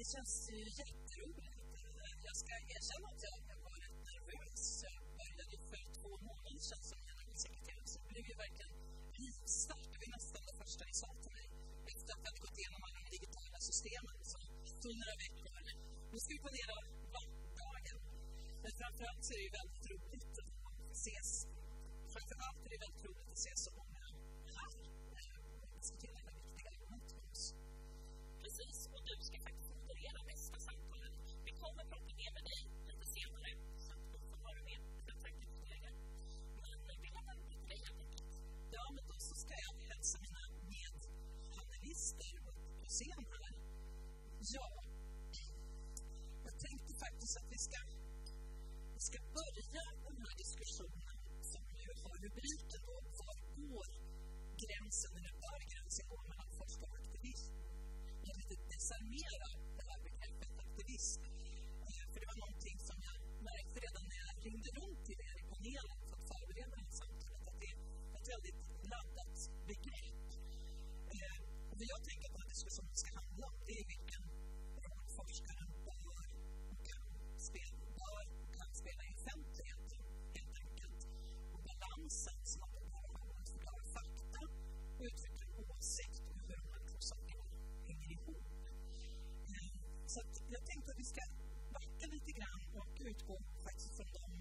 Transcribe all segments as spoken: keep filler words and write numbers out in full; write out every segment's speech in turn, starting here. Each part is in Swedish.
det känns ju jätteroligt. Jag ska erkänna att jag var lite nervös. Jag började för två månader sedan som generalsekreterare. Så det blev ju verkligen rivstart. Det var nästan det första ni sa till mig. Efter att jag hade gått igenom alla de digitala systemen. Så tog några veckor. Nu ska vi planera dagen. Men framförallt så är det ju väldigt roligt att ses. Framförallt är det väldigt roligt att ses så många här. Diskutera det viktiga ämnet med oss. Precis, och du ska faktiskt moderera nästa samtalen. Vi kommer prata mer med dig lite senare, så att du får vara med i den tankefunderingen. Men vi lämnar det till dig helt enkelt. Ja, men då så ska jag hälsa mina medpanelister på scen här. Ja, jag tänkte faktiskt att vi ska, vi ska börja den här diskussionen som ju har rubriken då, var går gränsen, eller bör gränsen gå mellan forskare och aktivism? Jag vill lite desarmera det här begreppet aktivist. För det var någonting som jag märkte redan när jag ringde runt till er i panelen för att förbereda det här samtalet, att det är ett väldigt laddat begrepp. Och det jag tänker att den här diskussionen ska handla om, det är vilken roll forskaren bör och kan spela, bör och kan spela i offentligheten, helt enkelt. Och balansen som att det bara har att förklara fakta och utveckla åsikt och hur de här två sakerna hänger ihop. Så att jag tänkte att vi ska backa lite grann och utgå faktiskt från de,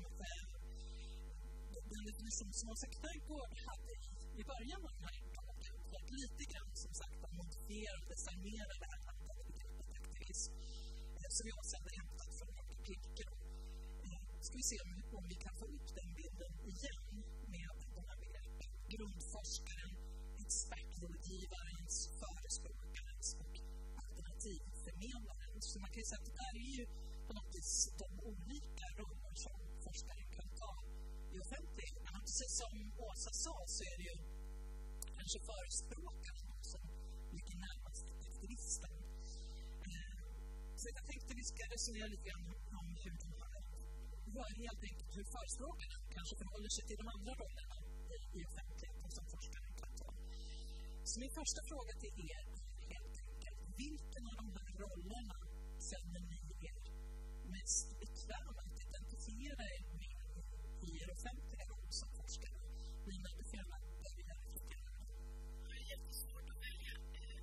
den definition som Åsa Knergård hade i början av den här dagen. För att lite grann som sagt att modifiera och desarmera det här handlade begreppet aktivism som jag sedan har hämtat från några artiklar. Ska vi se om, om vi kan få upp den bilden igen med de här begreppen. Grundforskaren, expertrådgivarens, förespråkarens och alternativförmedlarens. Så man kan ju säga att det där är ju på något vis de olika roller som forskaren kan ta i offentligheten. Precis som Åsa sa så är det ju kanske förespråkaren som ligger närmast aktivisten. Så jag tänkte vi ska resonera lite grann om hur de har rör helt enkelt hur förespråkarna kanske förhåller sig till de andra rollerna i offentligheten som forskaren kan ta. Så min första fråga till er är helt enkelt, vilken av de här rollerna känner ni er mest bekväma att identifiera er med i er offentliga roll som forskare? Lina, du får gärna börja reflektera. Det är jättesvårt att välja.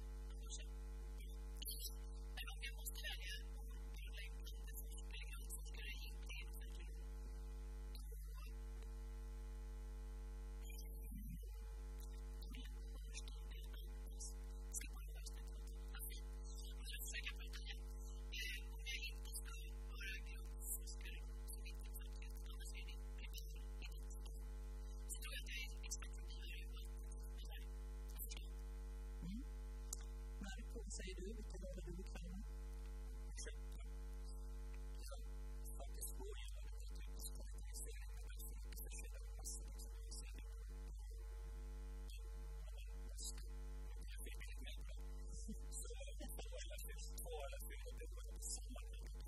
Men om jag måste välja att göra en forskare, grundforskare i en offentlig roll, säger du, vilka roller du bekvämar? Ja, faktiskt går ju väldigt typiskt karaktärisering med att folk försöker passa det som jag ser det. Jag fick lite mer bra. Så två eller fyra, två eller fyra, det var det samma.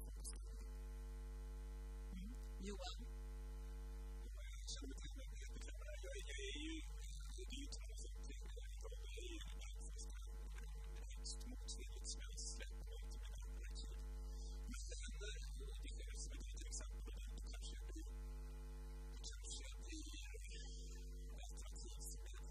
Johan? Jag känner till mig väldigt bekvämare. Jag är ju, det är ju två saker. Jag är ju motvilligt som jag släpper mot mina arkiv. Men det händer, det sker som ett till exempel, och det kanske blir det kanske blir alternativ som är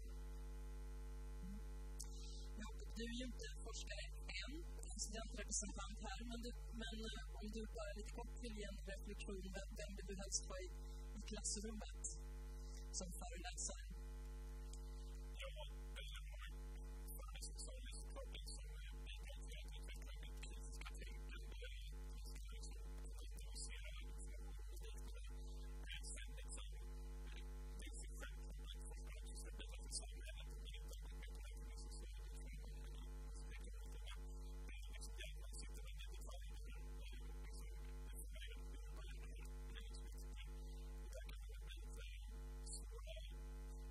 Ja, du är ju inte forskare än, studentrepresentant här, men, du, men om du bara lite kort vill ge en reflektion, vem vill du helst ha i, i klassrummet som föreläsare? Ja, eller många föreläsare som såklart som bidrar till att utveckla mitt kritiska tänkande. Jag ska liksom analysera information och liknande. Men sen liksom, det är sig själv som man forskar också ska bidra till samhället och bidra till att utveckla sociala utveckling. Det kan man inte vara. Det är liksom det man sitter med i detaljer. Det är för mig att bli på det här. Det är liksom inte det. Och där kan man bli lite svåra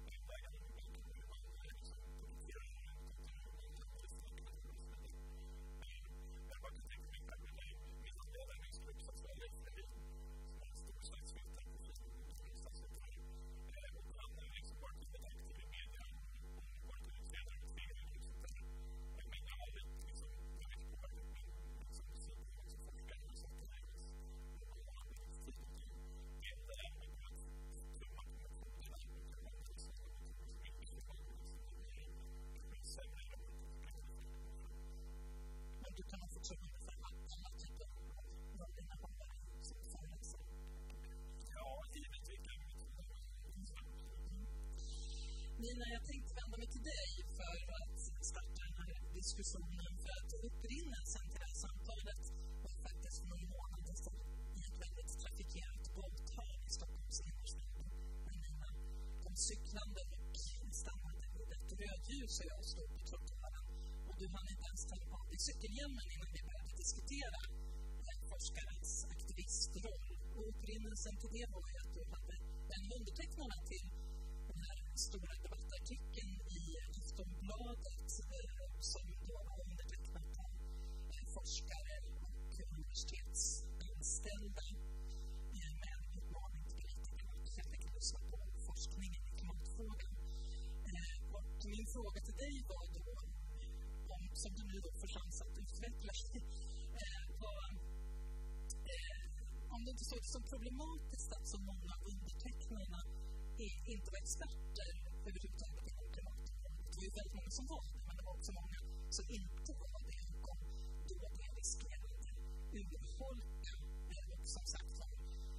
diskussionen för att upprinnelsen till det här samtalet var faktiskt för några månader sedan i ett väldigt trafikerat båthåll i Stockholms innerstad. De cyklande och stannade vid ett rödljus och jag stod på trottoaren och du hann inte ens ta av dig cykelhjälmen innan vi började diskutera forskarens aktivistroll. Och upprinnelsen till det var ju att du hade en undertecknare till den här stora debattartikeln i Aftonbladet som då var undertecknad av forskare och universitetsanställda med en uppmaning till politikerna att helt enkelt lyssna på forskningen i klimatfrågan. Och min fråga till dig var då, om, som du nu då får chans att utveckla, var om det inte såg det som problematiskt att så många av undertecknarna inte var experter överhuvudtaget inom klimatområdet. Det var ju väldigt många som var det, men det var också många som inte var det. Och då det riskerade urholka och som sagt var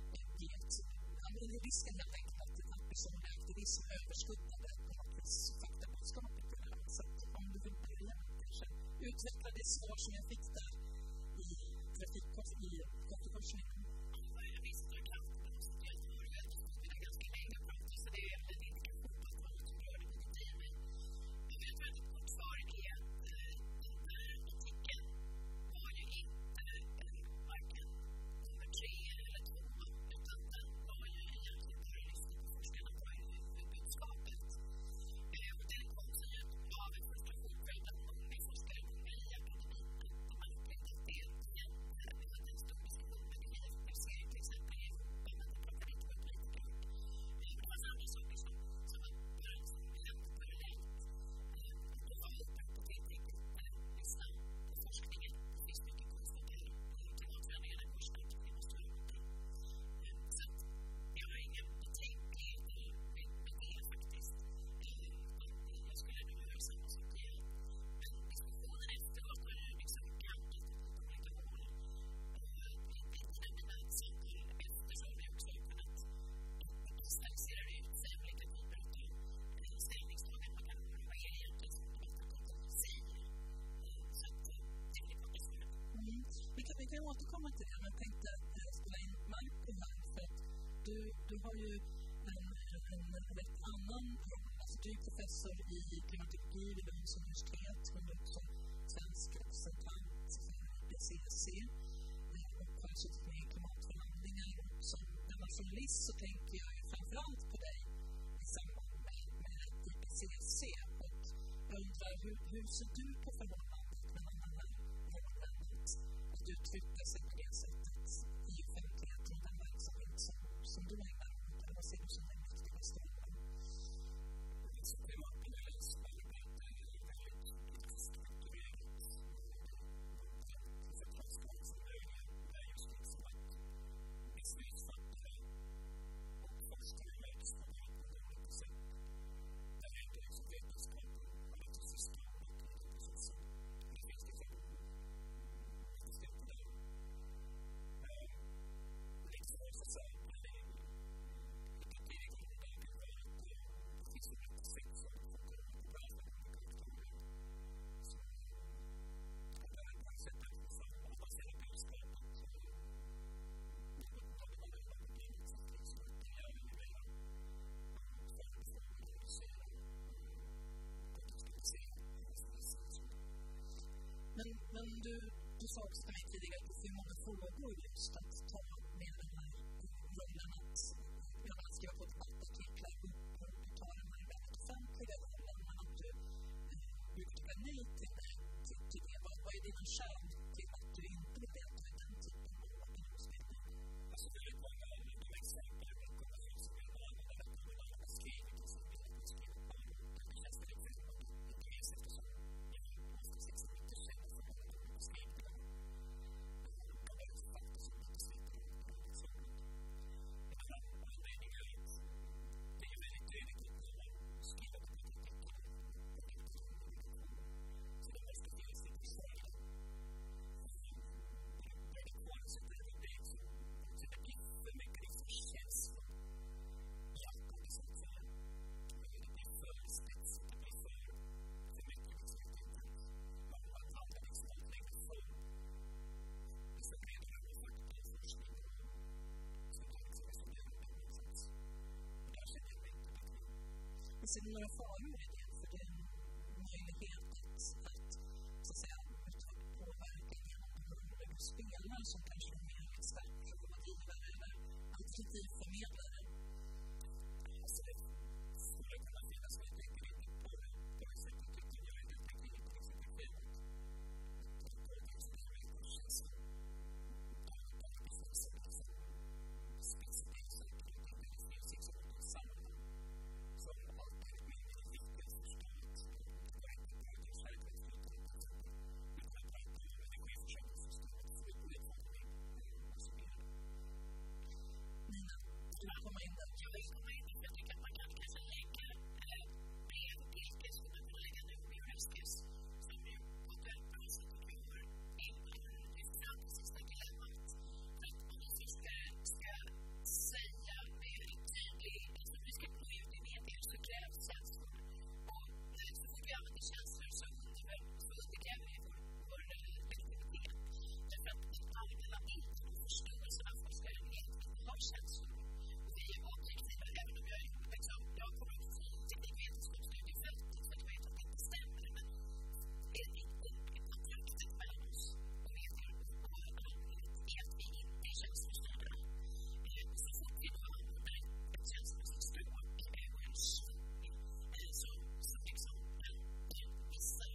det risken helt enkelt att den personliga aktivism överskuggade på något vis faktabudskapet i det här. Så om du vill börja kanske utveckla det svar som jag fick där i trafikforskningen. Jag visste att kraften måste jag ha det ganska länge pratat, så det är en indikation på att man inte rör det mycket i mig. Jag vet väldigt kort svar är att den här artikeln var ju inte varken nummer tre eller två, utan den var ju egentligen för att lyssna på forskarna på budskapet. Och den kom sig av en frustration för att många forskare, många i akademin, de har upplevt att det är en stor diskussion med det här. Jag ser till exempel i Europa, men det plockar inte upp lite klart. Det var andra saker som var som hände parallellt. Det var öppen på tillräckligt lyssna på forskningen. Det finns mycket kunskap här. Klimatförändringarna går snabbt, vi måste göra någonting. Så jag har ingen betänkligheter med det faktiskt. Jag skulle nog göra samma sak igen. Men diskussionen efteråt har ju liksom kantat på olika håll. Inte mina samtal eftersom vi också har kunnat kristallisera ut sig olika typer av ställningstaganden. Man kan vad är det egentligen som debatten säger. Så att det är klart det som är. Vi kan, vi kan återkomma till det, men jag tänkte att spela in Marco här för att du, du har ju en, en, en rätt annan roll. Alltså du är professor i klimatologi vid Lunds universitet, men du är också svensk representant för C S C och har suttit med i klimatförhandlingar. Och som gammal journalist så tänker jag ju framförallt på dig i samband med, med I P C C. Och jag undrar, hur, hur ser du på förhållandet mellan den här rollen att uttrycka sig på det sättet i offentligheten och den verksamhet som, som du ägnar åt? Eller vad ser du som den viktigaste rollen? Så klimatpanelen spelar väldigt väldigt strukturerat företagsskap som är just liksom att beslutsfattare och forskare möts på olika sätt. Där är det liksom vetenskap och lite system och olika processer. Det finns det för vetenskap på det. Liksom så att säga Men, men du, du sa också till mig tidigare att det är många frågor just att ta med den här rollen att jag vill skriva på debattartiklar och du tar den här väldigt offentliga rollen, men att du brukar tycka nej till det. Till, till det. Vad, vad är dina skäl till att du inte vill delta i den typen av opinionsbildning? Alltså det är många olika exempel och rekommendationer som jag har använt att man har beskrivit och som jag har beskrivit på det känns väldigt väldigt inte minst eftersom jag har måste sex minuter sedan för att man har beskrivit det. Det är faktiskt som att det ser du några faror i det? För det är en möjlighet att, att, så att säga, utöva påverkan genom de roller du spelar som kanske är mer experter, rådgivare eller alternativförmedlare. Alltså det skulle kunna finnas, men jag tänker inte på det på det sättet, utan jag tänker inte på det sättet fel. Jag tänker på det som är en kurs som det finns en specifik sak, och det finns liksom något sammanhang som alltid är mindre viktigt att förstå att det var inte bara det självklart utan att vi kan prata om energiförsörjning förstå att få ut utmaning och så vidare. Nina, du vill komma in där? Jag vill komma in där, för jag tycker att man kan kanske lägga brev till skess, och man kan lägga nu med skess som är på ett väldigt bra sätt och vi har lyft fram det sista dilemmat. Att om vi ska, ska säga med en tydlig, alltså vi ska gå ut i medier så krävs känslor. Och så fort vi använder känslor så undergräver vi vår, vår legitimitet. Därför att allmänna inte och förståelsen av forskare egentligen har känslor. Och vi är objektiva, även om jag, liksom, jag kommer ut från teknikvetenskapsstudiefältet för att jag vet att det inte stämmer. Men det är inte kontraktet mellan oss och medier och allmänhet är att vi inte är känslostyrda. Så fort vi då använder ett känslomässigt språk och en känning så, så liksom vissa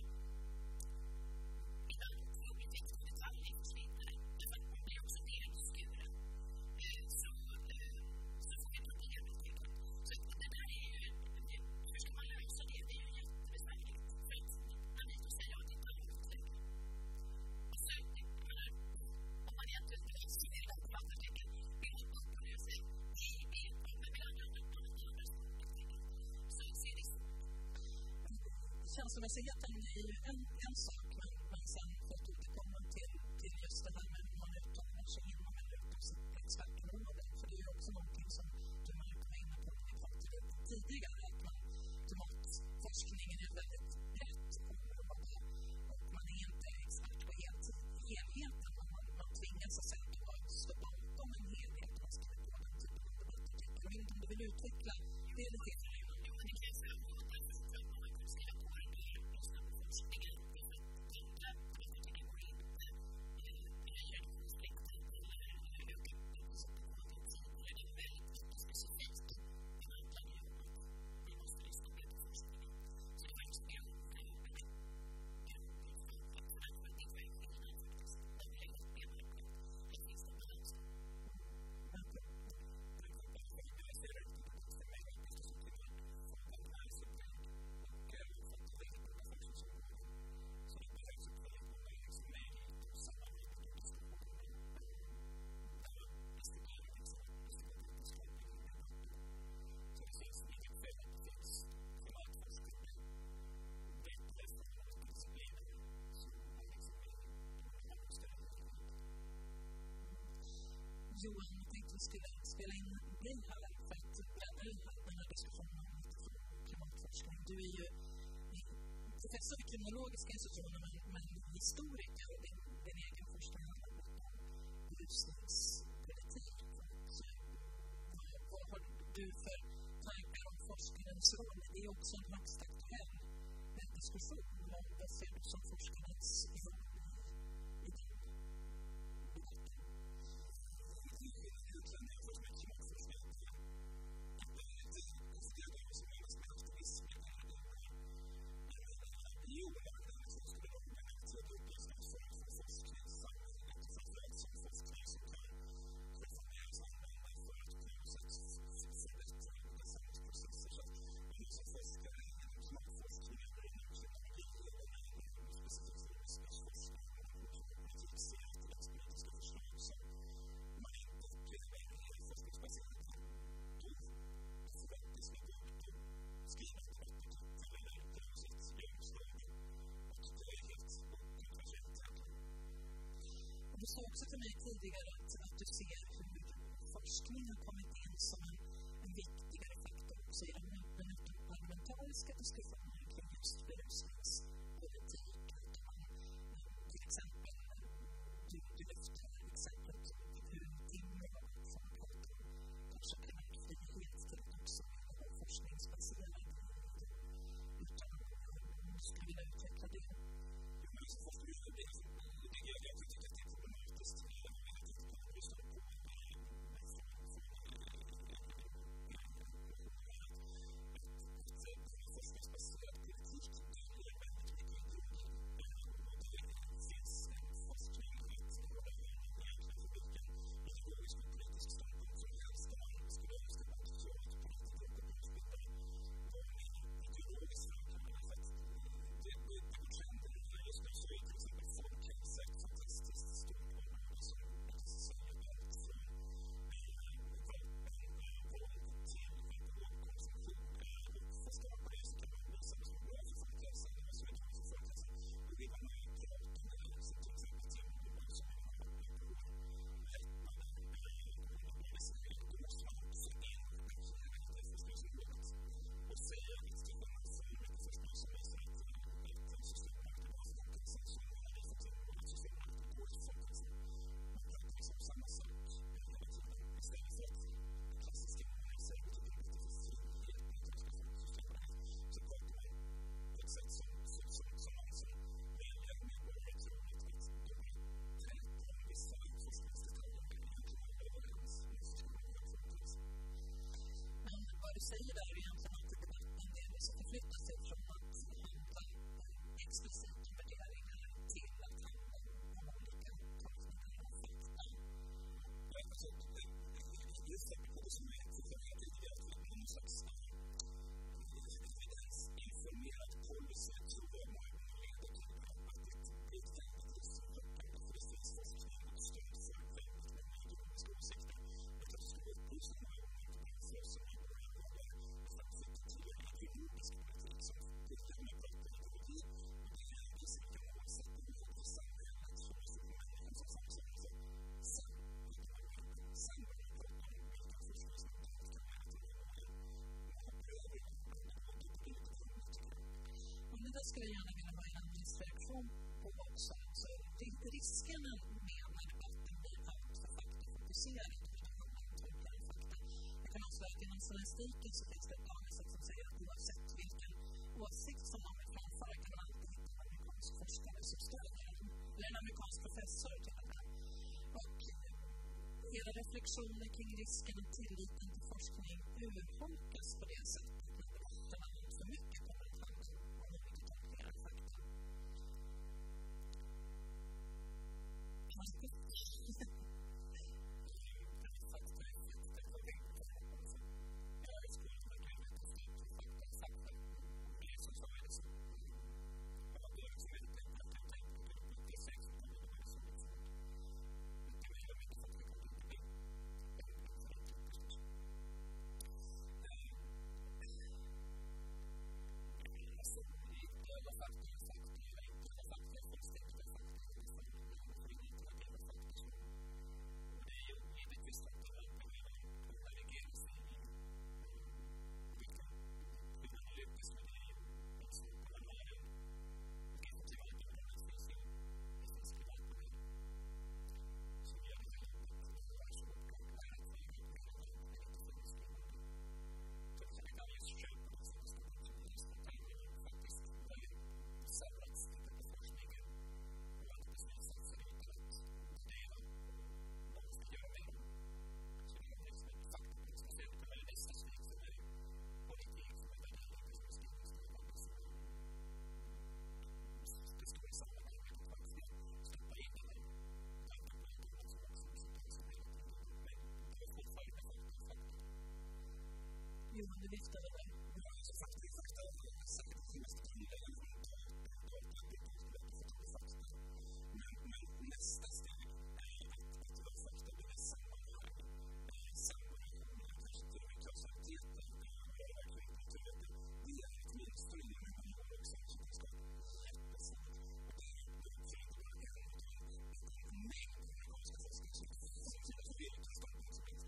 ibland otroligt viktiga detaljer försvinner. Därför att man blir också delskuren. Så, så får vi problem med det. Så det där är ju, hur ska man lösa det? Det är ju jättebesvärligt. För att man vet att säga att det inte är någonting. Och så, jag menar, om man egentligen vill se det där kvantartecken, vill man uppbörja sig, det är med varandra och med andra saker. Så ser det så. Känslomässigheten är ju en, en sak, men, men sen för att återkomma till, till just det här med hur man uttalar sig inom eller utom sitt expertområde. För det är ju också någonting som du har kommit in på i praktiken tidigare, att man, klimatforskningen är väldigt brett område och man är inte expert på helt, helheten, men man, man tvingas att säga att man står bakom en helhet och man ska på den typen av debattartiklar. Jag vet inte om du vill utveckla det lite grann. Jo, men det kan jag säga att därför så tror jag att man kan skriva på det där och snabbt forskningen. Därför att tänka på att jag tycker går inte eller gör det konflikten eller ökar utsättning på något tidigare. Det är väldigt viktigt specifikt. Det handlar ju om att vi måste lyssna på det forskningen. Så det är faktiskt en utfall att därför att det var en skillnad faktiskt. Där vi lägger upp menar på att det finns en balans. Johan, jag tänkte att vi skulle spela in dig här för att bredda den här diskussionen om klimatforskning. Du är ju professor vid kriminologiska institutionen, men, men historiker och din, din egen forskning handlar om rusningspolitik. Så vad, vad har du för tankar om forskningens roll? Det är också en högst aktuell diskussion. Vad, vad ser du som forskarens roll i din debatt? Egentligen är det med klimatforskning att det är ofta det som är mest med aktivism i det i omarknaden så skulle de kunna aktivt upplösa en form för forskningssamhället, framförallt som forskning som kan reformeras och användas för att på något sätt förbättra olika samhällsprocesser. Så att man som forskare inom klimatforskning eller inom kriminologi eller inom specifikt rusningsforskning och politik ser politiska förslag som man inte upplever är forskningsbaserade. Då förväntas man gå ut och skriva ett debattartiklar eller på något sätt genomslag. Och det är helt okontroversiellt. Du sa också till mig tidigare att, att du ser hur forskning har kommit in som en, en viktigare faktor också i den, den parlamentariska diskussionen kring just berusningspolitik. Till exempel, du, du lyfter exemplet hur Timmer har från pratar om kanske klimatfrihet till att också vara forskningsbaserad det skulle jag gärna vilja ha en viss reaktion på också. Så det är inte risken med när debatten blir allt för faktafokuserad. Jag kan också att inom journalistiken så finns det ett lagsätt som säger att oavsett vilken åsikt som man vill framföra kan man alltid hitta en amerikansk forskare som stödjer den. Eller en amerikansk professor till och med. Och hela reflektioner kring risken och tilliten till forskning urholkas på det sättet när debatterna inte för mycket kommer att handla om olika tolkningar av fakta. Johan, du viftade där. Ja, alltså faktiskt fakta är säkert det mest grundläggande för att ta data och vetenskapligt fakta. Men, men nästa steg är att ta fakta med sammanhang. Sammanhang med kanske till och med kausaliteten. Det är verkligen kulturvetenskap. Det är ett mönster i det man gör också i vetenskap. Och det är för att bara en en mängd amerikanska forskare som är vetenskapligt som finns.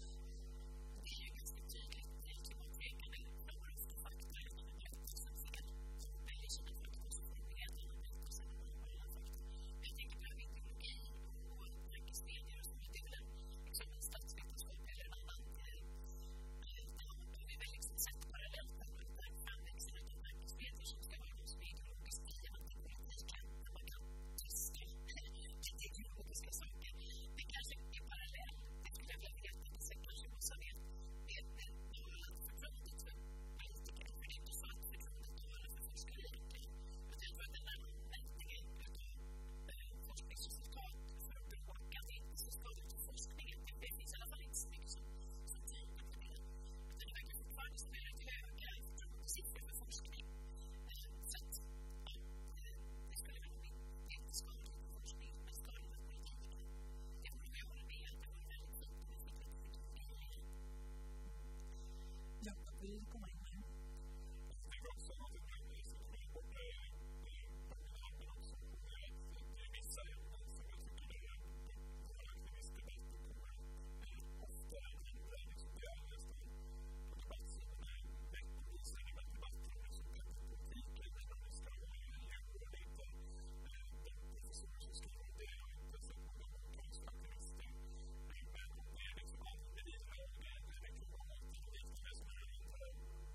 Vill du komma in med? Jag tycker också att det är väldigt viktigt att det är men också det är vissa ämnen som jag tycker det är våra aktivistdebatter kommer ofta inte liksom gärna på debattsidan är väckelse i debatter om liksom politik eller om det ska vara djur eller inte den professorer som skriver om det och inte så på de amerikanska aktivister men det är liksom använder i det här det är mycket många aktivister som är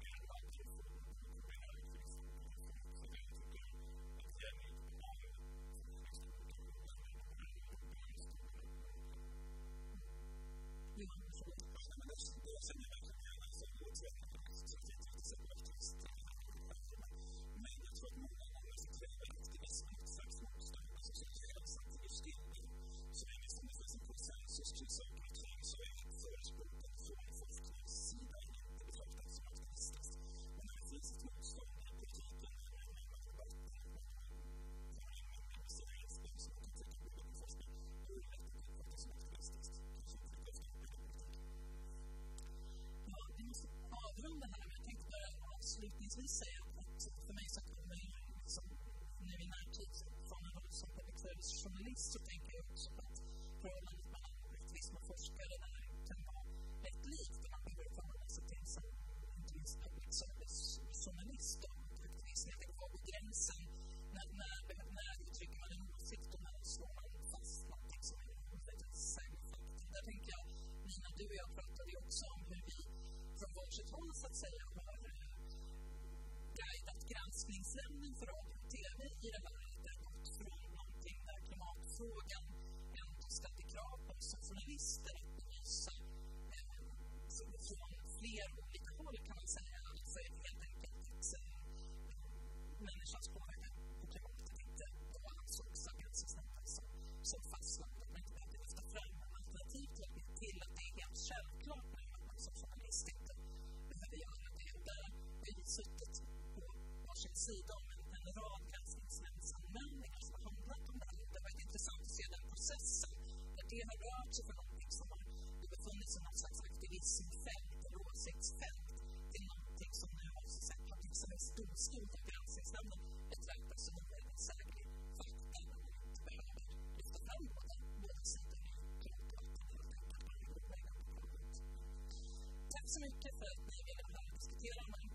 varsitt håll så att säga har guidat granskningsämnen för radio och tv i det här. Det har gått från någonting där klimatfrågan ändå ställde krav på oss som journalister att belysa från fler olika håll kan man säga. Alltså helt enkelt människans påverkan på klimatet inte då ansågs av granskningsnämnden som, som fastnat. Att man inte behövde lyfta fram alternativ till att det är helt självklart nu att man som journalist inte behöver göra det. Och där har vi suttit på varsin sida om en, en rad granskningsnämndsanmälningar som har handlat om det här. Det har varit intressant att se den processen där det har rört sig för någonting som har befunnit sig någon slags aktivismfält eller åsiktsfält till någonting som nu har sett att det är storstol av granskningsnämnden betraktar som en väldigt säker fakta när man inte behöver lyfta fram båda, båda sidorna klart och att man helt enkelt bara går på programmet. Tack så mycket för att ni ville här diskutera de här